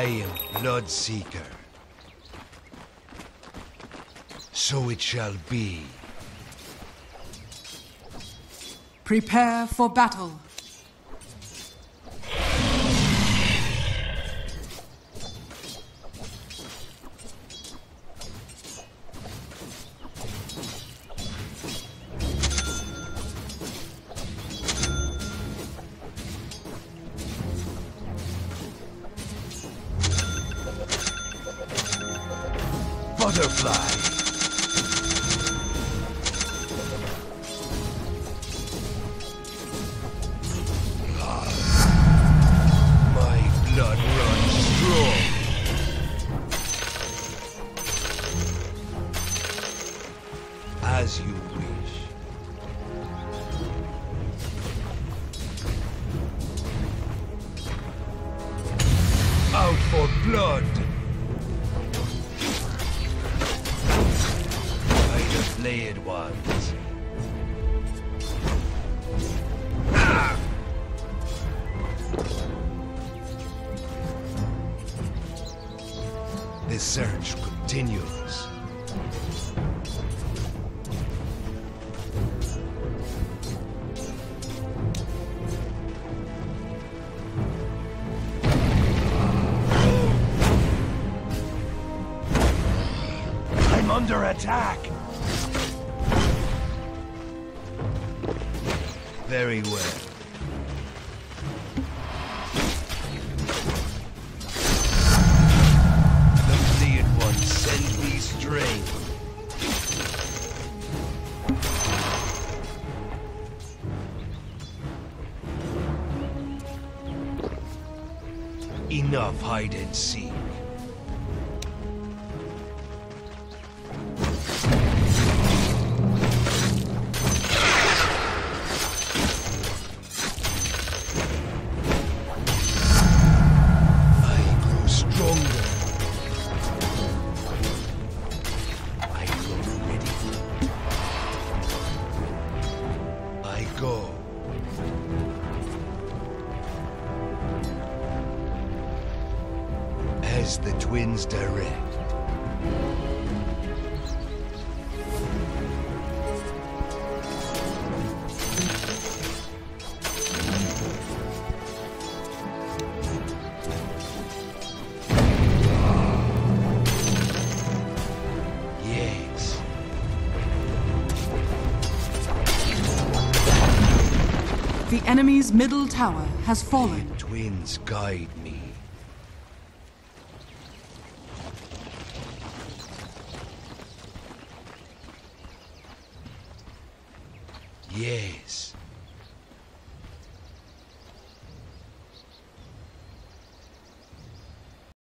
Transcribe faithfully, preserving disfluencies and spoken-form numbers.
am Bloodseeker. So it shall be. Prepare for battle. Butterfly. My blood runs strong. As you wish. Out for blood. Layered ones. Ah! The search continues. I'm under attack. Very well. The fleeing ones send me strength. Enough hide and seek. Go. As the twins direct. Yes. The enemy's middle tower has fallen. The twins guide me. Yes.